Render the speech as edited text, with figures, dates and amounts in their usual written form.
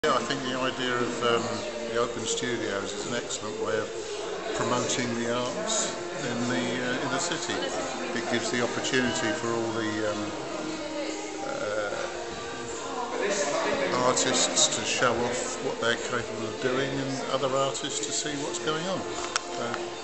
Yeah, I think the idea of the open studios is an excellent way of promoting the arts in the city. It gives the opportunity for all the artists to show off what they're capable of doing, and other artists to see what's going on. So